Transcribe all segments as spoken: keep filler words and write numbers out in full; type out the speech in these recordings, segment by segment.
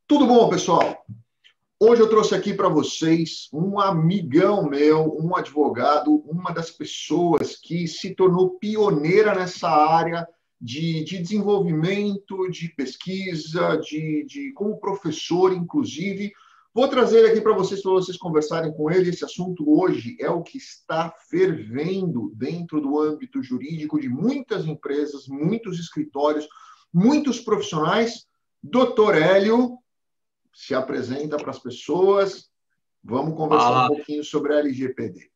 Tudo bom, pessoal? Hoje eu trouxe aqui para vocês um amigão meu, um advogado, uma das pessoas que se tornou pioneira nessa área de, de desenvolvimento, de pesquisa, de, de como professor, inclusive. Vou trazer ele aqui para vocês, para vocês conversarem com ele. Esse assunto hoje é o que está fervendo dentro do âmbito jurídico de muitas empresas, muitos escritórios, muitos profissionais. doutor Hélio, se apresenta para as pessoas. Vamos conversar Fala. um pouquinho sobre a L G P D.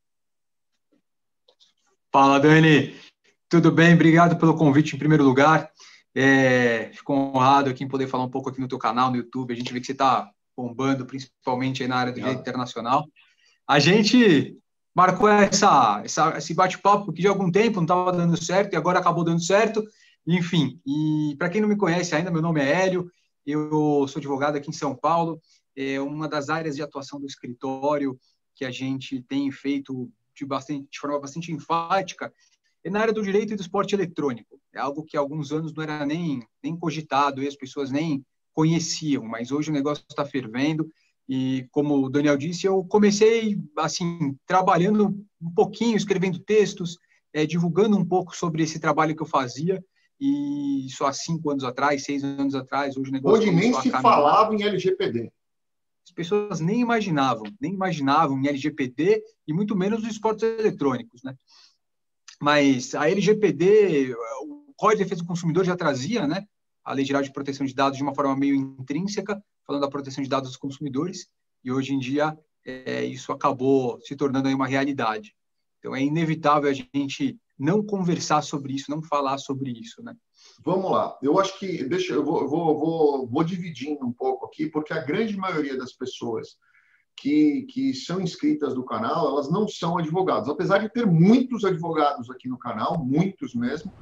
Fala, Dani. Tudo bem? Obrigado pelo convite em primeiro lugar. É, fico honrado aqui em poder falar um pouco aqui no teu canal, no YouTube. A gente vê que você está bombando, principalmente aí na área do direito internacional. A gente marcou essa, essa, esse bate-papo porque de algum tempo não estava dando certo e agora acabou dando certo. Enfim, e para quem não me conhece ainda, meu nome é Hélio. Eu sou advogado aqui em São Paulo. É uma das áreas de atuação do escritório que a gente tem feito de, bastante, de forma bastante enfática é na área do direito e do esporte eletrônico. É algo que há alguns anos não era nem, nem cogitado e as pessoas nem conheciam, mas hoje o negócio está fervendo. E, como o Daniel disse, eu comecei assim trabalhando um pouquinho, escrevendo textos, é, divulgando um pouco sobre esse trabalho que eu fazia. E isso há cinco anos atrás, seis anos atrás, hoje o negócio Onde nem se falava em L G P D. As pessoas nem imaginavam, nem imaginavam em L G P D e muito menos nos esportes eletrônicos, né? Mas a L G P D, o Código de Defesa do Consumidor já trazia, né? A Lei Geral de Proteção de Dados de uma forma meio intrínseca, falando da proteção de dados dos consumidores, e hoje em dia é, isso acabou se tornando aí uma realidade. Então é inevitável a gente não conversar sobre isso, não falar sobre isso, né? Vamos lá. Eu acho que, deixa, eu vou, vou, vou, vou dividindo um pouco aqui, porque a grande maioria das pessoas que, que são inscritas do canal, elas não são advogados, apesar de ter muitos advogados aqui no canal, muitos mesmo,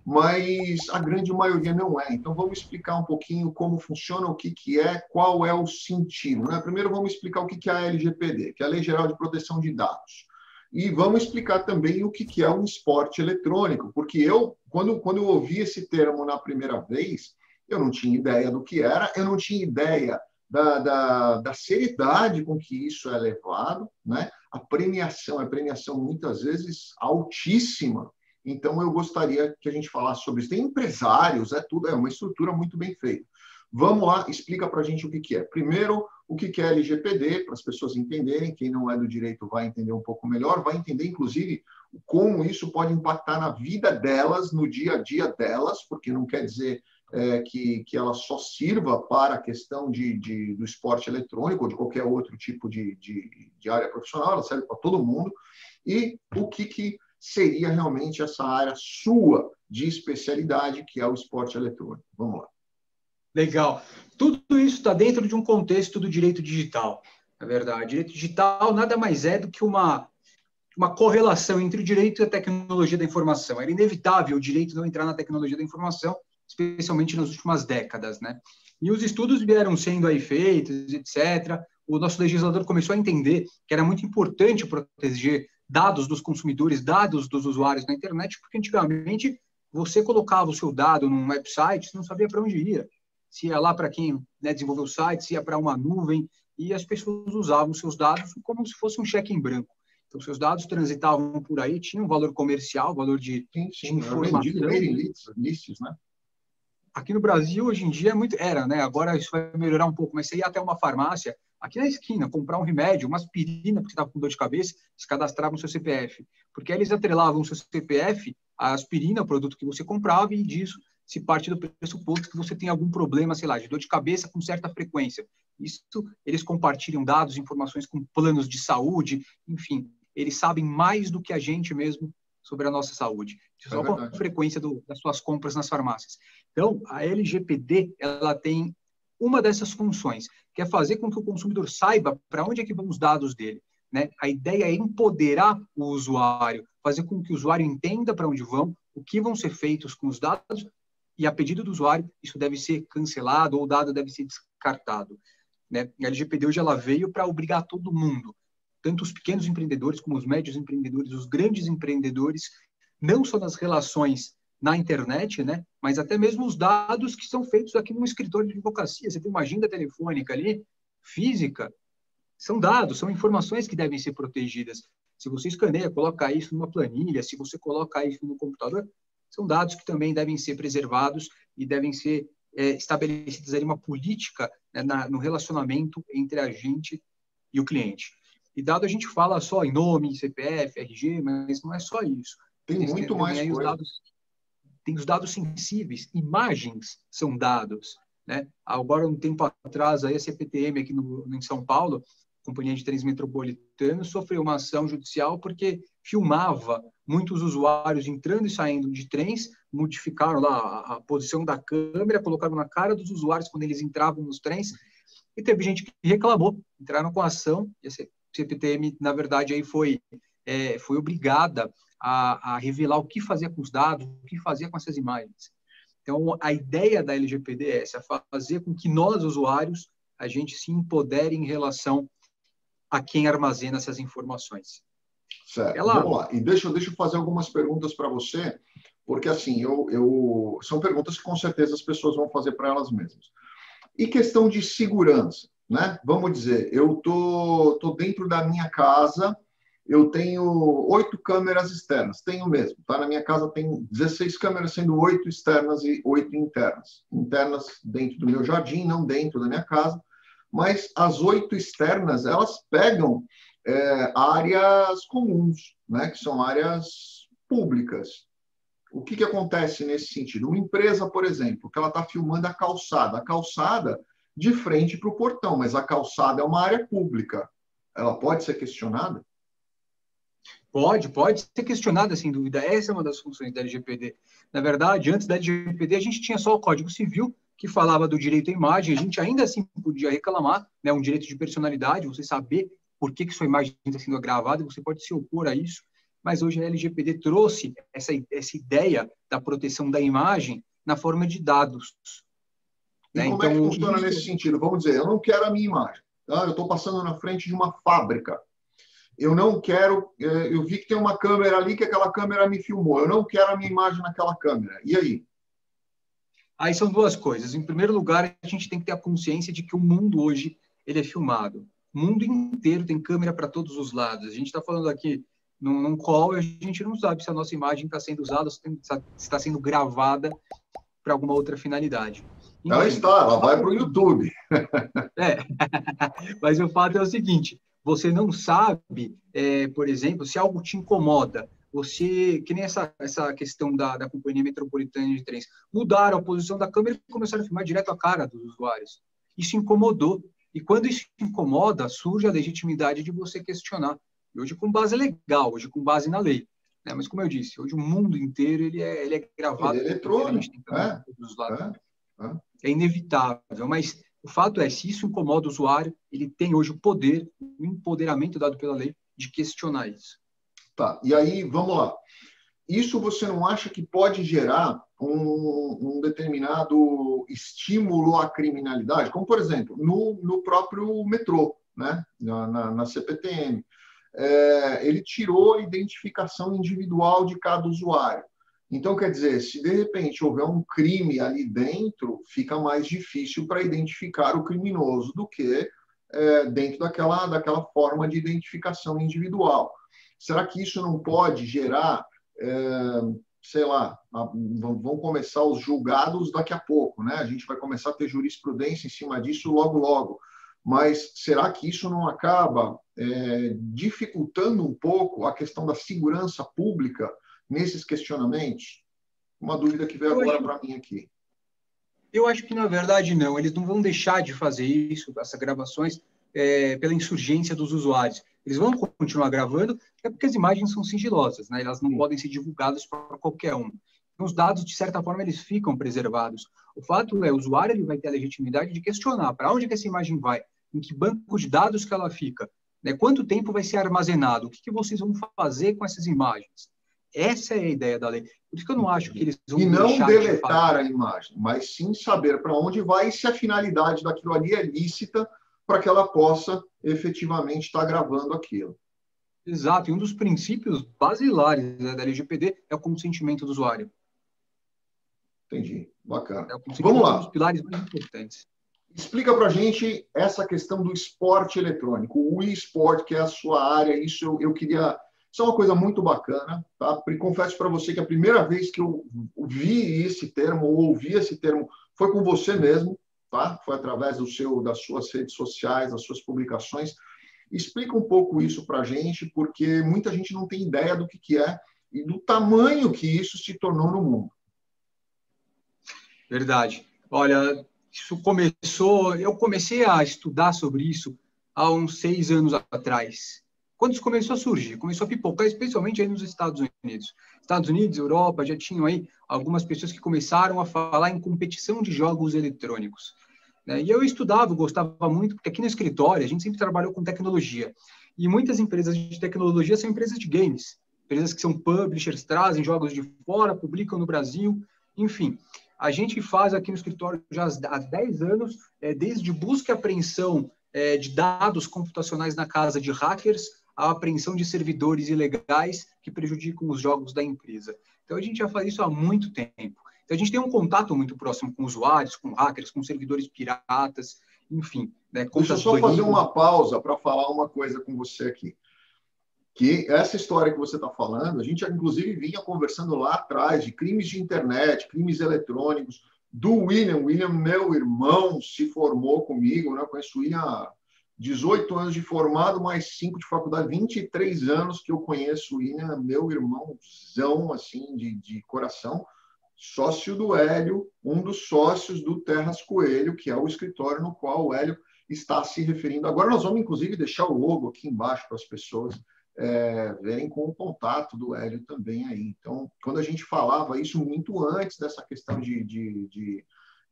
mas a grande maioria não é. Então, vamos explicar um pouquinho como funciona, o que, que é, qual é o sentido, né? Primeiro, vamos explicar o que, que é a L G P D, que é a Lei Geral de Proteção de Dados. E vamos explicar também o que é um esporte eletrônico, porque eu, quando, quando eu ouvi esse termo na primeira vez, eu não tinha ideia do que era, eu não tinha ideia da, da, da seriedade com que isso é levado, né? A premiação, a premiação muitas vezes altíssima. Então, eu gostaria que a gente falasse sobre isso. Tem empresários, é tudo, é uma estrutura muito bem feita. Vamos lá, explica para a gente o que, que é. Primeiro, o que, que é L G P D, para as pessoas entenderem. Quem não é do direito vai entender um pouco melhor, vai entender, inclusive, como isso pode impactar na vida delas, no dia a dia delas, porque não quer dizer é, que, que ela só sirva para a questão de, de, do esporte eletrônico ou de qualquer outro tipo de, de, de área profissional, ela serve para todo mundo. E o que, que seria realmente essa área sua de especialidade, que é o esporte eletrônico. Vamos lá. Legal. Tudo isso está dentro de um contexto do direito digital, na verdade. Direito digital nada mais é do que uma, uma correlação entre o direito e a tecnologia da informação. Era inevitável o direito não entrar na tecnologia da informação, especialmente nas últimas décadas, né? E os estudos vieram sendo aí feitos, etcétera. O nosso legislador começou a entender que era muito importante proteger dados dos consumidores, dados dos usuários na internet, porque antigamente você colocava o seu dado num website, você não sabia para onde ia. Se ia lá para quem, né, desenvolveu o site, se ia para uma nuvem, e as pessoas usavam seus dados como se fosse um cheque em branco. Então, seus dados transitavam por aí, tinham um valor comercial, valor de, sim, sim, de informação. Vendido, lists, lists, né? Aqui no Brasil, hoje em dia, é muito, era, né? Agora isso vai melhorar um pouco, mas você ia até uma farmácia, aqui na esquina, comprar um remédio, uma aspirina, porque você estava com dor de cabeça, se cadastravam o seu C P F. Porque eles atrelavam o seu C P F, a aspirina, o produto que você comprava, e disso se parte do pressuposto que você tem algum problema, sei lá, de dor de cabeça com certa frequência. Isso, eles compartilham dados, informações com planos de saúde, enfim, eles sabem mais do que a gente mesmo sobre a nossa saúde. Só com a frequência do, das suas compras nas farmácias. Então, a L G P D, ela tem uma dessas funções, que é fazer com que o consumidor saiba para onde é que vão os dados dele, né? A ideia é empoderar o usuário, fazer com que o usuário entenda para onde vão, o que vão ser feitos com os dados, e a pedido do usuário, isso deve ser cancelado ou o dado deve ser descartado, né? A L G P D hoje ela veio para obrigar todo mundo, tanto os pequenos empreendedores como os médios empreendedores, os grandes empreendedores, não só nas relações na internet, né? Mas até mesmo os dados que são feitos aqui num escritório de advocacia. Você tem uma agenda telefônica ali, física, são dados, são informações que devem ser protegidas. Se você escaneia, coloca isso numa planilha, se você coloca isso no computador, são dados que também devem ser preservados e devem ser é, estabelecidas ali uma política, né, na, no relacionamento entre a gente e o cliente. E dado a gente fala só em nome, C P F, R G, mas não é só isso. Tem Existem muito mais aí os coisa. dados, tem os dados sensíveis, imagens são dados, né? Agora, um tempo atrás, aí, a C P T M aqui no, em São Paulo, Companhia de Trens Metropolitanos, sofreu uma ação judicial porque filmava muitos usuários entrando e saindo de trens, modificaram lá a, a posição da câmera, colocaram na cara dos usuários quando eles entravam nos trens, e teve gente que reclamou, entraram com a ação, e a C P T M, na verdade, aí foi, é, foi obrigada a, a revelar o que fazia com os dados, o que fazia com essas imagens. Então, a ideia da L G P D é essa, fazer com que nós, usuários, a gente se empodere em relação a quem armazena essas informações. Certo, Ela... vamos lá. E deixa, deixa eu fazer algumas perguntas para você, porque assim, eu, eu, são perguntas que com certeza as pessoas vão fazer para elas mesmas. E questão de segurança, né? Vamos dizer, eu tô, tô dentro da minha casa, eu tenho oito câmeras externas, tenho mesmo, tá? Na minha casa tem dezesseis câmeras, sendo oito externas e oito internas. Internas dentro do meu jardim, não dentro da minha casa, mas as oito externas, elas pegam é, áreas comuns, né? Que são áreas públicas. O que, que acontece nesse sentido? Uma empresa, por exemplo, que ela está filmando a calçada, a calçada de frente para o portão, mas a calçada é uma área pública. Ela pode ser questionada? Pode, pode ser questionada, sem dúvida. Essa é uma das funções da L G P D. Na verdade, antes da L G P D, a gente tinha só o Código Civil, que falava do direito à imagem. A gente ainda assim podia reclamar, né, um direito de personalidade, você saber por que, que sua imagem está sendo gravada, e você pode se opor a isso. Mas hoje a L G P D trouxe essa, essa ideia da proteção da imagem na forma de dados. E né? como então, é que funciona isso... nesse sentido? Vamos dizer, eu não quero a minha imagem. Tá? Eu estou passando na frente de uma fábrica. Eu não quero... Eu vi que tem uma câmera ali, que aquela câmera me filmou. Eu não quero a minha imagem naquela câmera. E aí? Aí são duas coisas. Em primeiro lugar, a gente tem que ter a consciência de que o mundo hoje ele é filmado. O mundo inteiro tem câmera para todos os lados. A gente está falando aqui num, num call e a gente não sabe se a nossa imagem está sendo usada, se está sendo gravada para alguma outra finalidade. Enfim, ela está, ela vai para o YouTube. É, mas o fato é o seguinte, você não sabe, é, por exemplo, se algo te incomoda, você, que nem essa, essa questão da, da Companhia Metropolitana de Trens, mudaram a posição da câmera e começaram a filmar direto a cara dos usuários. Isso incomodou. E quando isso incomoda, surge a legitimidade de você questionar. E hoje com base legal, hoje com base na lei. Né? Mas, como eu disse, hoje o mundo inteiro ele é, ele é gravado. Ele é eletrônico. É, dos lados. É, é. é inevitável, mas o fato é, se isso incomoda o usuário, ele tem hoje o poder, o empoderamento dado pela lei de questionar isso. Tá, e aí, vamos lá. Isso você não acha que pode gerar um, um determinado estímulo à criminalidade? Como, por exemplo, no, no próprio metrô, né? na, na, na C P T M. É, ele tirou a identificação individual de cada usuário. Então, quer dizer, se de repente houver um crime ali dentro, fica mais difícil para identificar o criminoso do que é, dentro daquela, daquela forma de identificação individual. Será que isso não pode gerar, é, sei lá, a, vão começar os julgados daqui a pouco, né? A gente vai começar a ter jurisprudência em cima disso logo, logo. Mas será que isso não acaba é, dificultando um pouco a questão da segurança pública nesses questionamentos? Uma dúvida que veio eu agora acho, para mim aqui. Eu acho que, na verdade, não. Eles não vão deixar de fazer isso, essas gravações, é, pela insurgência dos usuários. Eles vão continuar gravando, é porque as imagens são sigilosas, né? Elas não Sim. podem ser divulgadas para qualquer um. Então, os dados, de certa forma, eles ficam preservados. O fato é, o usuário ele vai ter a legitimidade de questionar para onde que essa imagem vai, em que banco de dados que ela fica, né? Quanto tempo vai ser armazenado, o que, que vocês vão fazer com essas imagens. Essa é a ideia da lei. Por isso que eu não acho que eles vão E não deixar deletar de a imagem, mas sim saber para onde vai e se a finalidade daquilo ali é lícita para que ela possa efetivamente estar gravando aquilo. Exato. E um dos princípios basilares, né, da L G P D é o consentimento do usuário. Entendi. Bacana. É, Vamos lá. Um dos pilares mais importantes. Explica para a gente essa questão do esporte eletrônico, o e-sport, que é a sua área. Isso eu, eu queria... Isso é uma coisa muito bacana, tá? Confesso para você que a primeira vez que eu vi esse termo, ou ouvi esse termo, foi com você mesmo, tá? Foi através do seu, das suas redes sociais, das suas publicações. Explica um pouco isso para a gente, porque muita gente não tem ideia do que, que é e do tamanho que isso se tornou no mundo. Verdade. Olha, isso começou... Eu comecei a estudar sobre isso há uns seis anos atrás. Quando isso começou a surgir, começou a pipocar, especialmente aí nos Estados Unidos. Estados Unidos, Europa, já tinham aí algumas pessoas que começaram a falar em competição de jogos eletrônicos. Né? E eu estudava, gostava muito, porque aqui no escritório a gente sempre trabalhou com tecnologia. E muitas empresas de tecnologia são empresas de games. Empresas que são publishers, trazem jogos de fora, publicam no Brasil, enfim. A gente faz aqui no escritório já há dez anos, desde busca e apreensão de dados computacionais na casa de hackers, a apreensão de servidores ilegais que prejudicam os jogos da empresa. Então, a gente já faz isso há muito tempo. Então, a gente tem um contato muito próximo com usuários, com hackers, com servidores piratas, enfim. Né, Deixa eu só fazer uma pausa para falar uma coisa com você aqui. Que essa história que você está falando, a gente inclusive vinha conversando lá atrás de crimes de internet, crimes eletrônicos, do William. William, meu irmão, se formou comigo, né? Eu conheço o William há dezoito anos de formado, mais cinco de faculdade, vinte e três anos que eu conheço o William, meu irmãozão, assim, de, de coração, sócio do Hélio, um dos sócios do Terras Coelho, que é o escritório no qual o Hélio está se referindo. Agora nós vamos, inclusive, deixar o logo aqui embaixo para as pessoas é, verem com o contato do Hélio também aí. Então, quando a gente falava isso muito antes dessa questão de... de, de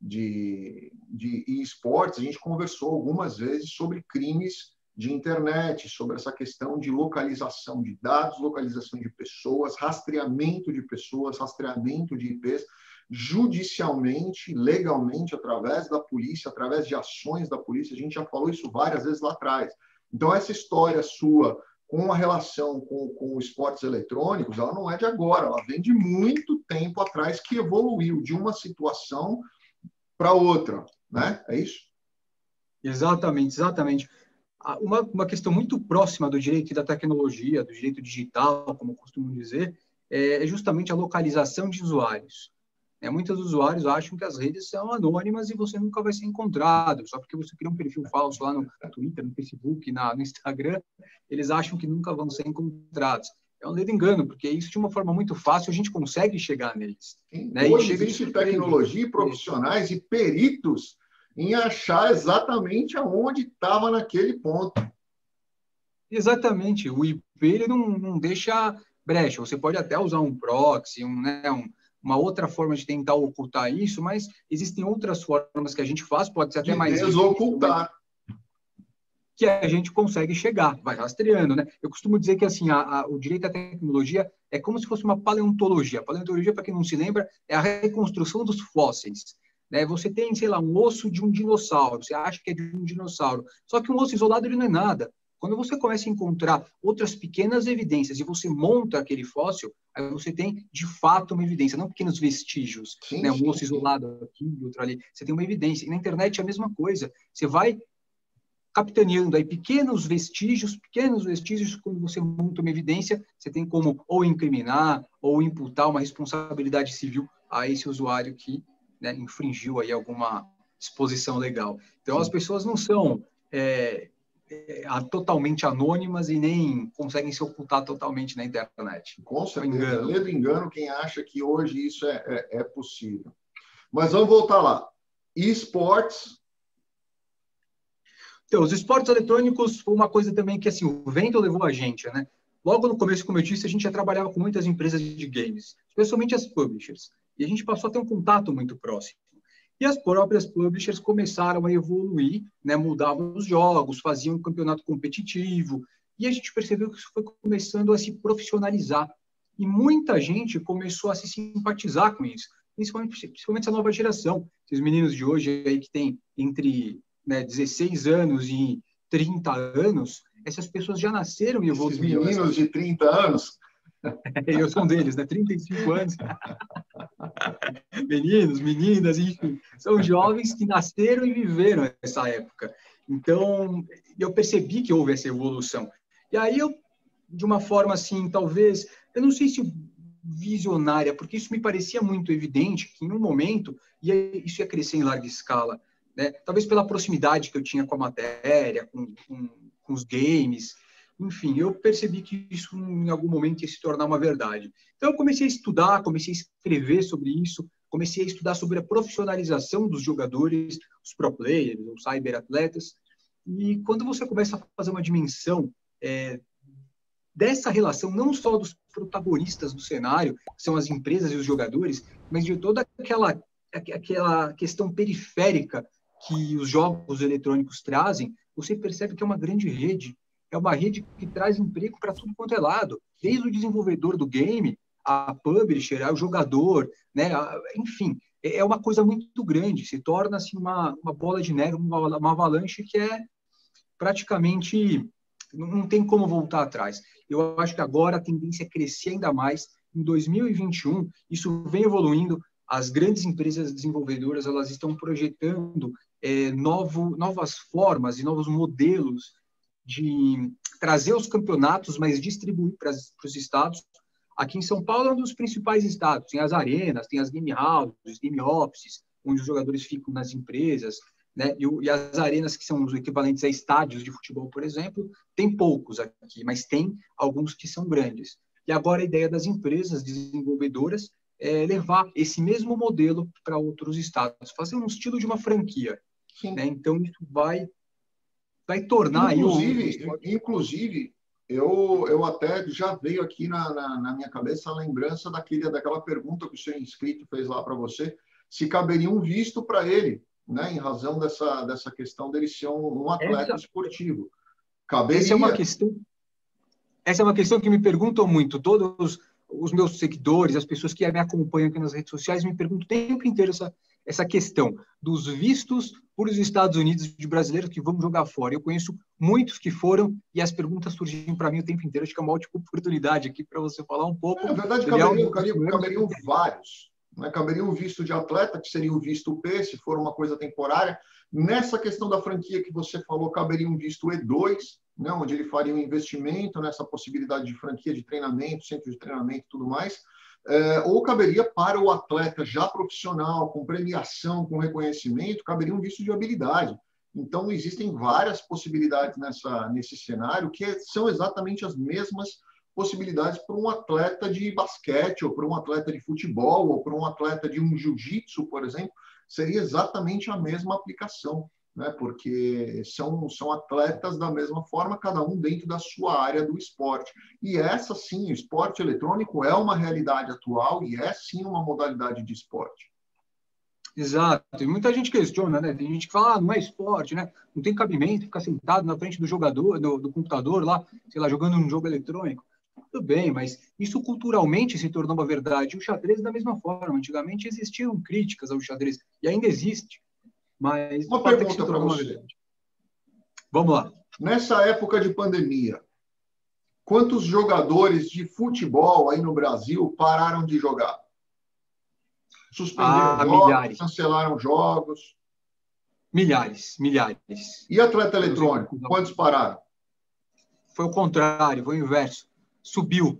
de, de esportes, a gente conversou algumas vezes sobre crimes de internet, sobre essa questão de localização de dados, localização de pessoas, rastreamento de pessoas, rastreamento de I Ps, judicialmente, legalmente, através da polícia, através de ações da polícia. A gente já falou isso várias vezes lá atrás. Então, essa história sua com a relação com, com os esportes eletrônicos, ela não é de agora, ela vem de muito tempo atrás, que evoluiu de uma situação para outra, né? É isso? Exatamente, exatamente. Uma, uma questão muito próxima do direito e da tecnologia, do direito digital, como eu costumo dizer, é justamente a localização de usuários. É, muitos usuários acham que as redes são anônimas e você nunca vai ser encontrado. Só porque você cria um perfil falso lá no Twitter, no Facebook, na, no Instagram, eles acham que nunca vão ser encontrados. É um ledo engano, porque isso de uma forma muito fácil a gente consegue chegar neles. Né? Hoje existe tecnologia, profissionais e peritos em achar exatamente aonde estava naquele ponto. Exatamente. O I P ele não, não deixa brecha. Você pode até usar um proxy, um, né, um, uma outra forma de tentar ocultar isso, mas existem outras formas que a gente faz, pode ser até de mais... desocultar. Que a gente consegue chegar, vai rastreando, né? Eu costumo dizer que, assim, a, a, o direito à tecnologia é como se fosse uma paleontologia. A paleontologia, para quem não se lembra, é a reconstrução dos fósseis. Né? Você tem, sei lá, um osso de um dinossauro, você acha que é de um dinossauro, só que um osso isolado ele não é nada. Quando você começa a encontrar outras pequenas evidências e você monta aquele fóssil, aí você tem, de fato, uma evidência, não pequenos vestígios, sim, né? Um osso sim, isolado aqui e outro ali. Você tem uma evidência. E na internet é a mesma coisa. Você vai capitaneando aí pequenos vestígios, pequenos vestígios, quando você monta uma evidência, você tem como ou incriminar ou imputar uma responsabilidade civil a esse usuário que, né, infringiu aí alguma disposição legal. Então, Sim. as pessoas não são é, é, totalmente anônimas e nem conseguem se ocultar totalmente na internet. Com certeza. Lê do engano quem acha que hoje isso é, é, é possível. Mas vamos voltar lá. Esportes... Então, os esportes eletrônicos foi uma coisa também que, assim, o vento levou a gente, né? Logo no começo, como eu disse, a gente já trabalhava com muitas empresas de games, especialmente as publishers. E a gente passou a ter um contato muito próximo. E as próprias publishers começaram a evoluir, né? Mudavam os jogos, faziam um campeonato competitivo. E a gente percebeu que isso foi começando a se profissionalizar. E muita gente começou a se simpatizar com isso, principalmente, principalmente essa nova geração. Esses meninos de hoje aí que tem entre... Né, dezesseis anos e trinta anos, essas pessoas já nasceram e evoluíram. Esses meninos de trinta anos? Eu sou um deles, né? trinta e cinco anos. Meninos, meninas, enfim, são jovens que nasceram e viveram essa época. Então, eu percebi que houve essa evolução. E aí eu, de uma forma assim, talvez, eu não sei se visionária, porque isso me parecia muito evidente que em um momento ia, isso ia crescer em larga escala, né? Talvez pela proximidade que eu tinha com a matéria, com, com, com os games, enfim, eu percebi que isso em algum momento ia se tornar uma verdade. Então eu comecei a estudar, comecei a escrever sobre isso, comecei a estudar sobre a profissionalização dos jogadores, os pro players, os cyberatletas, e quando você começa a fazer uma dimensão é, dessa relação, não só dos protagonistas do cenário, que são as empresas e os jogadores, mas de toda aquela, aquela questão periférica que os jogos eletrônicos trazem, você percebe que é uma grande rede, é uma rede que traz emprego para tudo quanto é lado, desde o desenvolvedor do game, a publisher, ao jogador, né? A, enfim, é uma coisa muito grande, se torna assim, uma, uma bola de neve, uma, uma avalanche que é praticamente... não tem como voltar atrás. Eu acho que agora a tendência é crescer ainda mais. Em dois mil e vinte e um, isso vem evoluindo. As grandes empresas desenvolvedoras elas estão projetando é, novo, novas formas e novos modelos de trazer os campeonatos, mas distribuir para os estados. Aqui em São Paulo é um dos principais estados. Tem as arenas, tem as game houses, game offices, onde os jogadores ficam nas empresas, né? E, e as arenas que são os equivalentes a estádios de futebol, por exemplo, tem poucos aqui, mas tem alguns que são grandes. E agora a ideia das empresas desenvolvedoras é levar esse mesmo modelo para outros estados, fazer um estilo de uma franquia. Né? Então, isso vai, vai tornar... Inclusive, aí o... inclusive eu, eu até já veio aqui na, na, na minha cabeça a lembrança daquele, daquela pergunta que o seu inscrito fez lá para você, se caberia um visto para ele, né, em razão dessa, dessa questão dele ser um, um atleta essa, esportivo. Caberia. Essa é uma questão, essa é uma questão que me perguntam muito. Todos os meus seguidores, as pessoas que me acompanham aqui nas redes sociais, me perguntam o tempo inteiro essa, essa questão dos vistos para os Estados Unidos de brasileiros que vão jogar fora. Eu conheço muitos que foram e as perguntas surgem para mim o tempo inteiro. Acho que é uma ótima oportunidade aqui para você falar um pouco. É, na verdade, caberiam, caberiam, caberiam vários. Né? Caberia o visto de atleta, que seria o visto P, se for uma coisa temporária. Nessa questão da franquia que você falou, caberia um visto E dois, né? Onde ele faria um investimento nessa possibilidade de franquia de treinamento, centro de treinamento e tudo mais. É, ou caberia para o atleta já profissional, com premiação, com reconhecimento, caberia um visto de habilidade. Então, existem várias possibilidades nessa, nesse cenário que são exatamente as mesmas possibilidades para um atleta de basquete, ou para um atleta de futebol, ou para um atleta de um jiu-jitsu, por exemplo, seria exatamente a mesma aplicação, né? Porque são, são atletas da mesma forma, cada um dentro da sua área do esporte. E essa, sim, o esporte eletrônico é uma realidade atual e é, sim, uma modalidade de esporte. Exato. E muita gente questiona, né? Tem gente que fala, ah, não é esporte, né? Não tem cabimento ficar sentado na frente do jogador, do, do computador lá, sei lá, jogando um jogo eletrônico. Tudo bem, mas isso culturalmente se tornou uma verdade. O xadrez da mesma forma. Antigamente existiam críticas ao xadrez, e ainda existe. Mas uma pergunta para você. Vamos lá. Nessa época de pandemia, quantos jogadores de futebol aí no Brasil pararam de jogar? Suspenderam ah, jogos, milhares. Cancelaram jogos? Milhares, milhares. E atleta eletrônico, quantos pararam? Foi o contrário, foi o inverso. Subiu.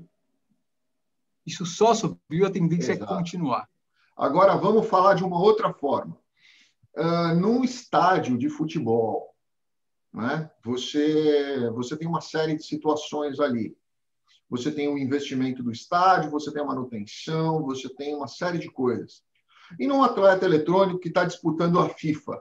Isso só subiu, a tendência Exato. É continuar. Agora, vamos falar de uma outra forma. Uh, num estádio de futebol, né, você, você tem uma série de situações ali. Você tem o investimento do estádio, você tem a manutenção, você tem uma série de coisas. E num atleta eletrônico que está disputando a FIFA?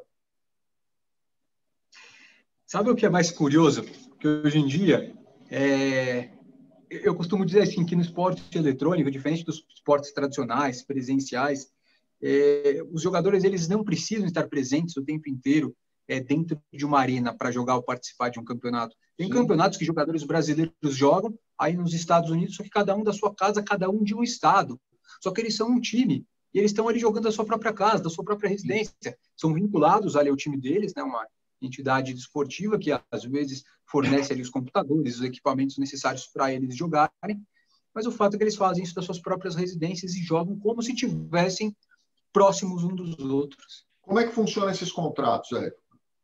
Sabe o que é mais curioso? Que hoje em dia, é... eu costumo dizer assim, que no esporte eletrônico, diferente dos esportes tradicionais, presenciais, é... os jogadores eles não precisam estar presentes o tempo inteiro é, dentro de uma arena para jogar ou participar de um campeonato. Tem Sim. campeonatos que jogadores brasileiros jogam aí nos Estados Unidos, só que cada um da sua casa, cada um de um estado. Só que eles são um time, e eles estão ali jogando da sua própria casa, da sua própria residência. Sim. São vinculados ali ao time deles, né, uma entidade desportiva que às vezes fornece ali os computadores, os equipamentos necessários para eles jogarem, mas o fato é que eles fazem isso das suas próprias residências e jogam como se tivessem próximos uns dos outros. Como é que funcionam esses contratos, Érico?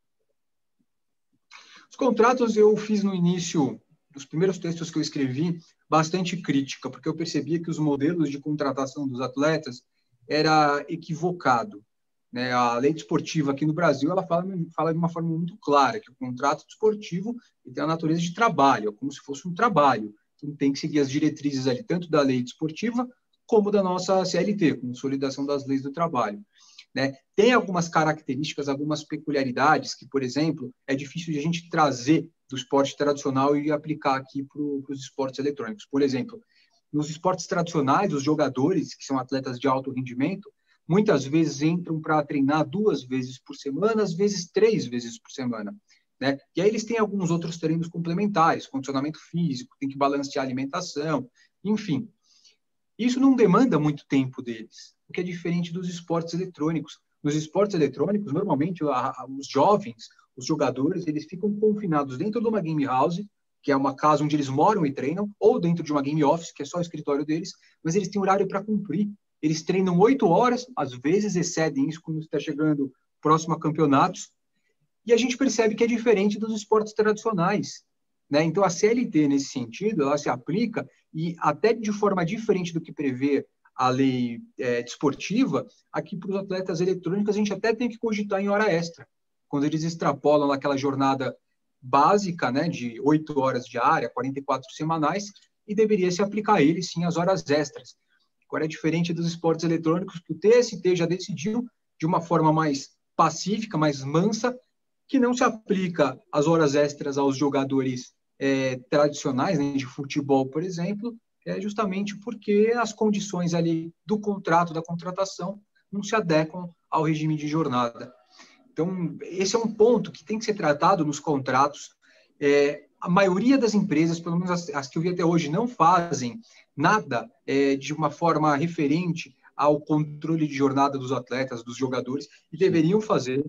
Os contratos eu fiz no início, dos primeiros textos que eu escrevi, bastante crítica, porque eu percebia que os modelos de contratação dos atletas era equivocado. Né? A lei desportiva aqui no Brasil ela fala, fala de uma forma muito clara que o contrato desportivo tem a natureza de trabalho, é como se fosse um trabalho. Então, tem que seguir as diretrizes ali, tanto da lei desportiva como da nossa C L T, Consolidação das Leis do Trabalho. Né? Tem algumas características, algumas peculiaridades que, por exemplo, é difícil de a gente trazer do esporte tradicional e aplicar aqui para os esportes eletrônicos. Por exemplo, nos esportes tradicionais, os jogadores, que são atletas de alto rendimento, muitas vezes entram para treinar duas vezes por semana, às vezes três vezes por semana. Né? E aí eles têm alguns outros treinos complementares, condicionamento físico, tem que balancear a alimentação, enfim. Isso não demanda muito tempo deles, o que é diferente dos esportes eletrônicos. Nos esportes eletrônicos, normalmente, os jovens, os jogadores, eles ficam confinados dentro de uma game house, que é uma casa onde eles moram e treinam, ou dentro de uma game office, que é só o escritório deles, mas eles têm horário para cumprir. Eles treinam oito horas, às vezes excedem isso quando está chegando próximo a campeonatos, e a gente percebe que é diferente dos esportes tradicionais. Né? Então, a C L T, nesse sentido, ela se aplica, e até de forma diferente do que prevê a lei é, desportiva, aqui para os atletas eletrônicos a gente até tem que cogitar em hora extra. Quando eles extrapolam aquela jornada básica, né, de oito horas diária, quarenta e quatro semanais, e deveria se aplicar a eles, sim, as horas extras. Agora, é diferente dos esportes eletrônicos, que o T S T já decidiu de uma forma mais pacífica, mais mansa, que não se aplica as horas extras aos jogadores é, tradicionais, né, de futebol, por exemplo, é justamente porque as condições ali do contrato, da contratação, não se adequam ao regime de jornada. Então, esse é um ponto que tem que ser tratado nos contratos. É, a maioria das empresas, pelo menos as, as que eu vi até hoje, não fazem nada é, de uma forma referente ao controle de jornada dos atletas, dos jogadores, e deveriam fazer,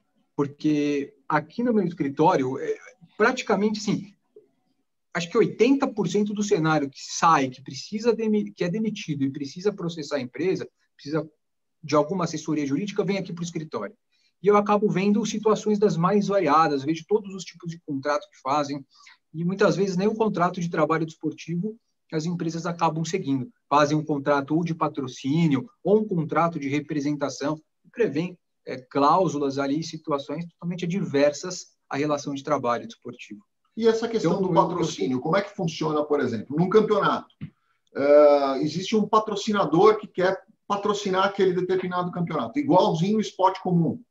porque aqui no meu escritório, é, praticamente, assim, acho que oitenta por cento do cenário que sai, que, precisa que é demitido e precisa processar a empresa, precisa de alguma assessoria jurídica, vem aqui para o escritório. E eu acabo vendo situações das mais variadas, vejo todos os tipos de contrato que fazem, e muitas vezes nem o contrato de trabalho desportivo as empresas acabam seguindo. Fazem um contrato ou de patrocínio, ou um contrato de representação, que prevêem é, cláusulas ali, situações totalmente adversas à relação de trabalho desportivo. E essa questão então, do patrocínio, eu... como é que funciona, por exemplo? Num campeonato, uh, existe um patrocinador que quer patrocinar aquele determinado campeonato, igualzinho o esporte comum.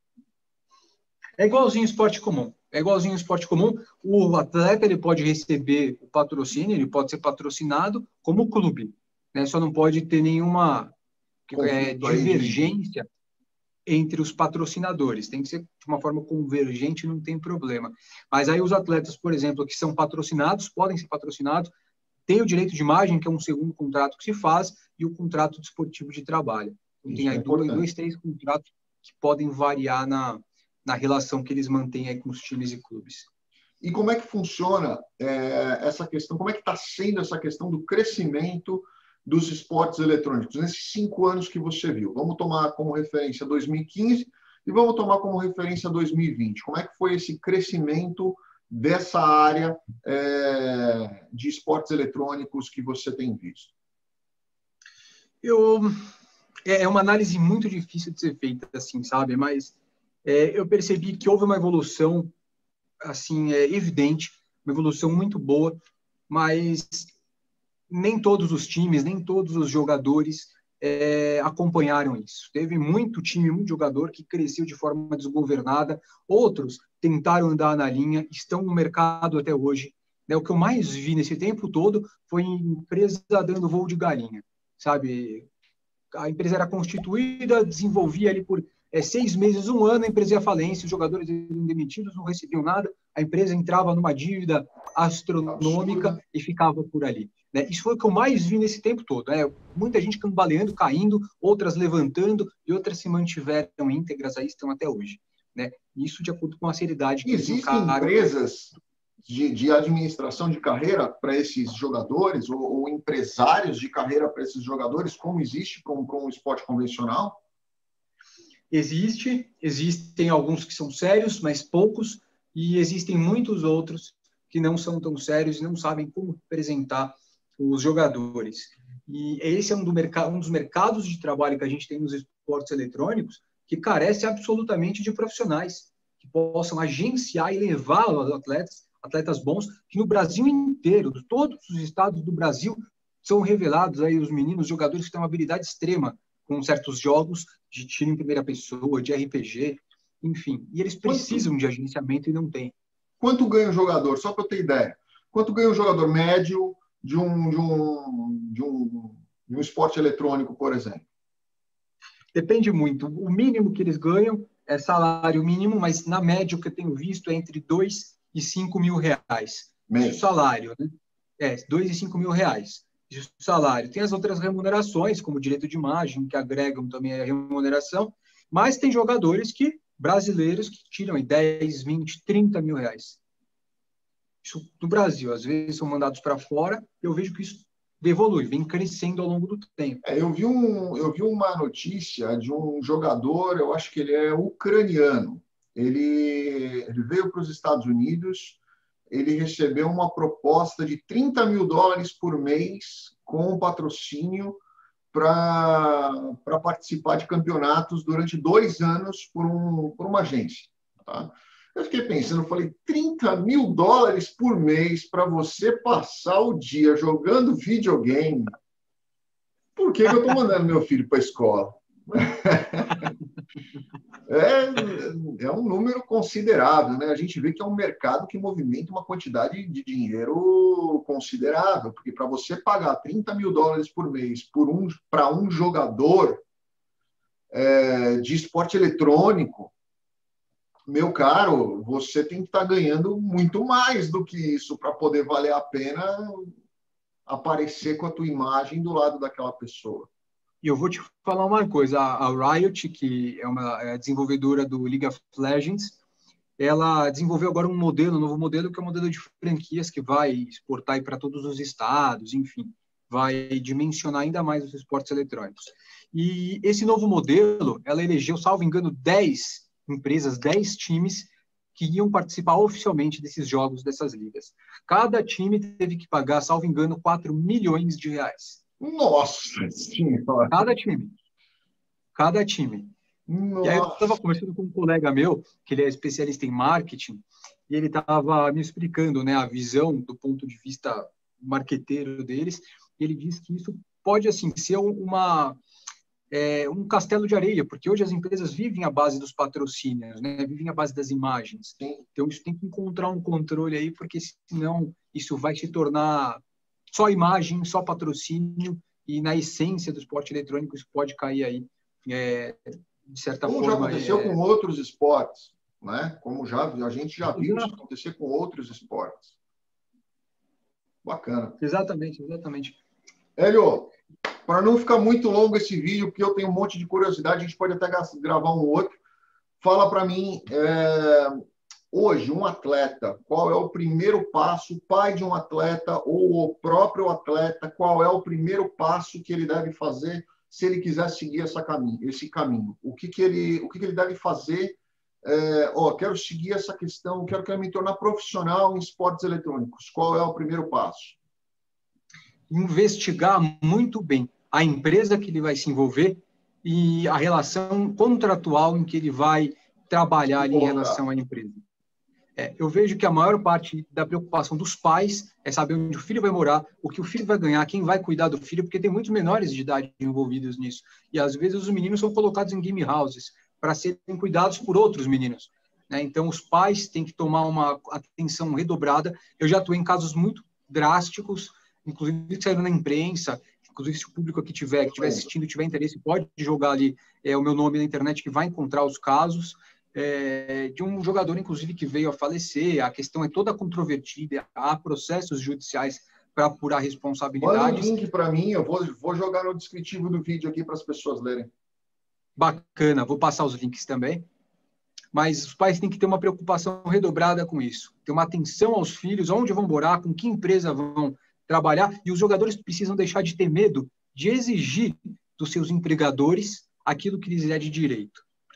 É igualzinho o esporte comum. É igualzinho o esporte comum. O atleta ele pode receber o patrocínio, ele pode ser patrocinado como clube. Né? Só não pode ter nenhuma é, divergência entre os patrocinadores. Tem que ser de uma forma convergente, não tem problema. Mas aí os atletas, por exemplo, que são patrocinados, podem ser patrocinados, têm o direito de imagem, que é um segundo contrato que se faz, e o contrato desportivo de trabalho. Então, tem aí é dois, dois, três contratos que podem variar na, na relação que eles mantêm aí com os times e clubes. E como é que funciona é, essa questão, como é que está sendo essa questão do crescimento dos esportes eletrônicos, nesses cinco anos que você viu? Vamos tomar como referência dois mil e quinze e vamos tomar como referência dois mil e vinte. Como é que foi esse crescimento dessa área é, de esportes eletrônicos que você tem visto? Eu, é uma análise muito difícil de ser feita, assim, sabe? Mas é, eu percebi que houve uma evolução, assim, é, evidente, uma evolução muito boa, mas nem todos os times, nem todos os jogadores é, acompanharam isso. Teve muito time, muito jogador que cresceu de forma desgovernada, outros tentaram andar na linha, estão no mercado até hoje. Né? O que eu mais vi nesse tempo todo foi empresa dando voo de galinha, sabe? A empresa era constituída, desenvolvia ali por é, seis meses, um ano, a empresa ia à falência, os jogadores eram demitidos, não recebiam nada, a empresa entrava numa dívida astronômica Absurdo. E ficava por ali. Né? Isso foi o que eu mais vi nesse tempo todo. Né? Muita gente cambaleando, caindo, outras levantando e outras se mantiveram íntegras, aí estão até hoje. Né? Isso de acordo com a seriedade. Que existem cara... empresas de, de administração de carreira para esses jogadores ou, ou empresários de carreira para esses jogadores, como existe para um, para um esporte convencional? Existe, existem alguns que são sérios, mas poucos, e existem muitos outros que não são tão sérios e não sabem como representar os jogadores. E esse é um, do mercado, um dos mercados de trabalho que a gente tem nos esportes eletrônicos que carece absolutamente de profissionais que possam agenciar e levar os atletas, atletas bons, que no Brasil inteiro, de todos os estados do Brasil, são revelados aí os meninos, jogadores que têm uma habilidade extrema com certos jogos de tiro em primeira pessoa, de R P G, enfim. E eles precisam de agenciamento e não têm. Quanto ganha um jogador? Só para eu ter ideia. Quanto ganha um jogador médio de um, de um, de um, de um esporte eletrônico, por exemplo? Depende muito. O mínimo que eles ganham é salário mínimo, mas na média o que eu tenho visto é entre dois e cinco mil reais. Isso salário, né? É, dois e cinco mil reais. De salário. Tem as outras remunerações, como direito de imagem, que agregam também a remuneração, mas tem jogadores que, brasileiros que tiram aí dez, vinte, trinta mil reais. Isso no Brasil, às vezes são mandados para fora, eu vejo que isso evolui, vem crescendo ao longo do tempo. É, eu, vi um, eu vi uma notícia de um jogador, eu acho que ele é ucraniano, ele, ele veio para os Estados Unidos, ele recebeu uma proposta de trinta mil dólares por mês com patrocínio para participar de campeonatos durante dois anos por, um, por uma agência. Tá? Eu fiquei pensando, eu falei, trinta mil dólares por mês para você passar o dia jogando videogame? Por que, que eu estou mandando meu filho para a escola? É, é um número considerável, né? A gente vê que é um mercado que movimenta uma quantidade de dinheiro considerável, porque para você pagar trinta mil dólares por mês por um, para um jogador é, de esporte eletrônico, meu caro, você tem que estar ganhando muito mais do que isso para poder valer a pena aparecer com a tua imagem do lado daquela pessoa. E eu vou te falar uma coisa, a Riot, que é uma é a desenvolvedora do League of Legends, ela desenvolveu agora um modelo, um novo modelo, que é um modelo de franquias que vai exportar para todos os estados, enfim, vai dimensionar ainda mais os esportes eletrônicos. E esse novo modelo, ela elegeu, salvo engano, dez empresas, dez times que iam participar oficialmente desses jogos, dessas ligas. Cada time teve que pagar, salvo engano, quatro milhões de reais. Nossa Senhora! Cada time. Cada time. Nossa. E aí eu estava conversando com um colega meu, que ele é especialista em marketing, e ele estava me explicando, né, a visão do ponto de vista marqueteiro deles, e ele disse que isso pode, assim, ser uma, é, um castelo de areia, porque hoje as empresas vivem à base dos patrocínios, né, vivem à base das imagens. Sim. Então, isso tem que encontrar um controle aí, porque senão isso vai se tornar só imagem, só patrocínio, e na essência do esporte eletrônico isso pode cair aí, é, de certa Como forma. já aconteceu é... com outros esportes, né? Como já, a gente já viu isso acontecer com outros esportes. Bacana. Exatamente, exatamente. Hélio, para não ficar muito longo esse vídeo, porque eu tenho um monte de curiosidade, a gente pode até gravar um outro. Fala para mim, é... hoje, um atleta, qual é o primeiro passo, o pai de um atleta ou o próprio atleta, qual é o primeiro passo que ele deve fazer se ele quiser seguir essa caminho, esse caminho? O que, que, ele, o que, que ele deve fazer? É, ó, quero seguir essa questão, quero, quero me tornar profissional em esportes eletrônicos. Qual é o primeiro passo? Investigar muito bem a empresa que ele vai se envolver e a relação contratual em que ele vai trabalhar ali em relação à empresa. É, eu vejo que a maior parte da preocupação dos pais é saber onde o filho vai morar, o que o filho vai ganhar, quem vai cuidar do filho, porque tem muitos menores de idade envolvidos nisso. E, às vezes, os meninos são colocados em game houses para serem cuidados por outros meninos, né? Então, os pais têm que tomar uma atenção redobrada. Eu já atuei em casos muito drásticos, inclusive que saíram na imprensa. Inclusive, se o público aqui tiver, que estiver assistindo, tiver interesse, pode jogar ali é, o meu nome na internet, que vai encontrar os casos. É, de um jogador, inclusive, que veio a falecer. A questão é toda controvertida, há processos judiciais para apurar responsabilidades. Manda um link para mim, eu vou, vou jogar no descritivo do vídeo aqui para as pessoas lerem. Bacana, vou passar os links também. Mas os pais têm que ter uma preocupação redobrada com isso, ter uma atenção aos filhos, onde vão morar, com que empresa vão trabalhar, e os jogadores precisam deixar de ter medo de exigir dos seus empregadores aquilo que lhes é de direito.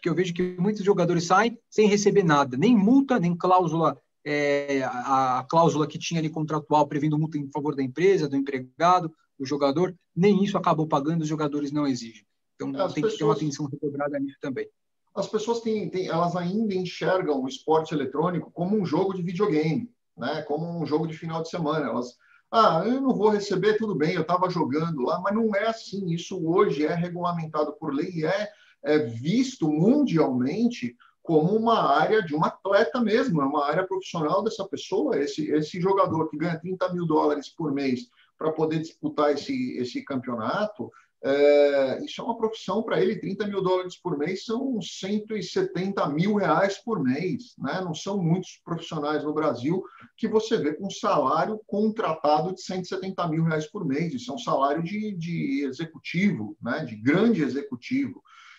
porque eu vejo que muitos jogadores saem sem receber nada, nem multa, nem cláusula, é, a, a cláusula que tinha ali contratual prevendo multa em favor da empresa, do empregado, do jogador, nem isso acabou pagando, os jogadores não exigem. Então As tem pessoas... que ter uma atenção recobrada nisso também. As pessoas têm, têm, elas ainda enxergam o esporte eletrônico como um jogo de videogame, né? Como um jogo de final de semana. Elas, ah, eu não vou receber, tudo bem, eu estava jogando lá, mas não é assim. Isso hoje é regulamentado por lei e é, é visto mundialmente como uma área de um atleta mesmo, é uma área profissional dessa pessoa. Esse, esse jogador que ganha trinta mil dólares por mês para poder disputar esse, esse campeonato, É, isso é uma profissão para ele. Trinta mil dólares por mês são cento e setenta mil reais por mês, né? Não são muitos profissionais no Brasil que você vê com salário contratado de cento e setenta mil reais por mês. Isso é um salário de, de executivo, né? De grande executivo.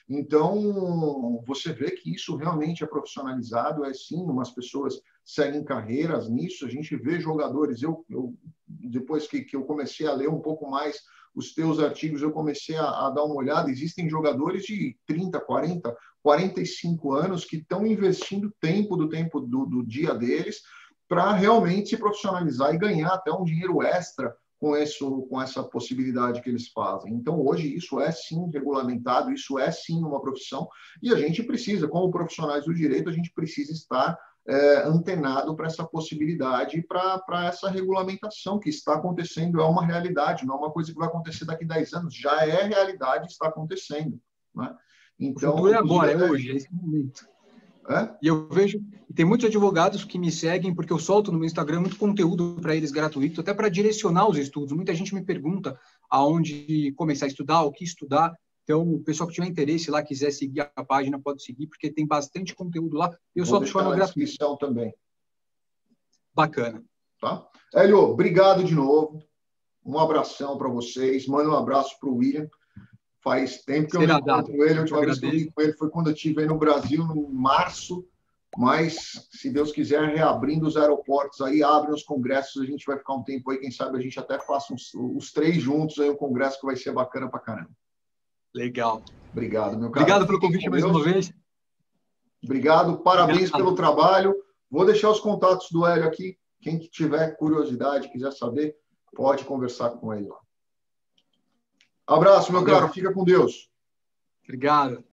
Então, você vê que isso realmente é profissionalizado, é sim, umas pessoas seguem carreiras nisso. A gente vê jogadores, eu, eu depois que, que eu comecei a ler um pouco mais os teus artigos, eu comecei a, a dar uma olhada, existem jogadores de trinta, quarenta, quarenta e cinco anos que estão investindo tempo do tempo do, do dia deles para realmente se profissionalizar e ganhar até um dinheiro extra com, isso, com essa possibilidade que eles fazem. Então, hoje, isso é sim regulamentado, isso é sim uma profissão, e a gente precisa, como profissionais do direito, a gente precisa estar É, antenado para essa possibilidade, para essa regulamentação que está acontecendo, é uma realidade, não é uma coisa que vai acontecer daqui a dez anos, já é realidade, está acontecendo. Né? Então, o futuro é agora, é hoje, é esse momento. É? E eu vejo, tem muitos advogados que me seguem, porque eu solto no meu Instagram muito conteúdo para eles gratuito, até para direcionar os estudos. Muita gente me pergunta aonde começar a estudar, o que estudar. Então, o pessoal que tiver interesse lá, quiser seguir a página, pode seguir, porque tem bastante conteúdo lá. Eu só de forma gratuita. Descrição também. Bacana. Tá? Hélio, obrigado de novo. Um abração para vocês. Manda um abraço para o William. Faz tempo que eu não encontro ele. A última vez que eu vi com ele foi quando eu estive aí no Brasil, em março. Mas, se Deus quiser, reabrindo os aeroportos aí, abrem os congressos, a gente vai ficar um tempo aí, quem sabe a gente até faça uns, os três juntos aí, um congresso que vai ser bacana para caramba. Legal. Obrigado, meu cara. Obrigado pelo convite mais uma vez. Obrigado, parabéns Obrigado. pelo trabalho. Vou deixar os contatos do Hélio aqui. Quem tiver curiosidade, quiser saber, pode conversar com ele lá. Abraço, meu Valeu. caro. Fica com Deus. Obrigado.